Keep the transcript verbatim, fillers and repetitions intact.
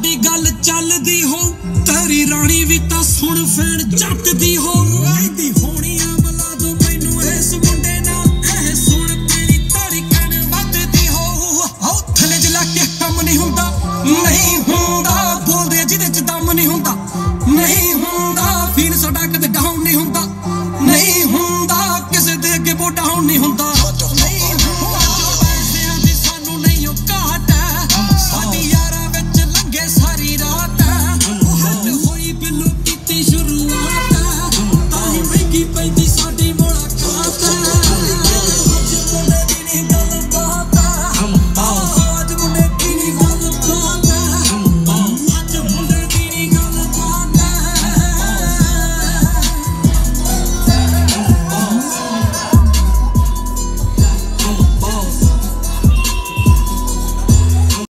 साडी गल चलदी हो तेरी रानी भी तां सुन फैन जट दी हो।